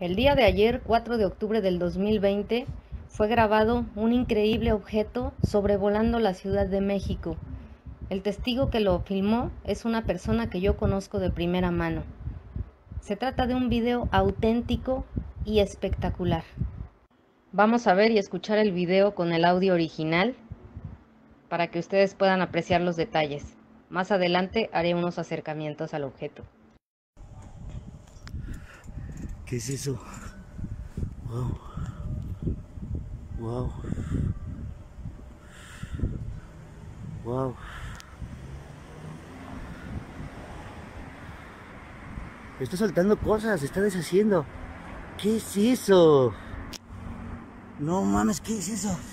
El día de ayer, 4 de octubre del 2020, fue grabado un increíble objeto sobrevolando la Ciudad de México. El testigo que lo filmó es una persona que yo conozco de primera mano. Se trata de un video auténtico y espectacular. Vamos a ver y escuchar el video con el audio original para que ustedes puedan apreciar los detalles. Más adelante haré unos acercamientos al objeto. ¿Qué es eso? Wow. Wow. Wow. Está soltando cosas, se está deshaciendo. ¿Qué es eso? No mames, ¿qué es eso?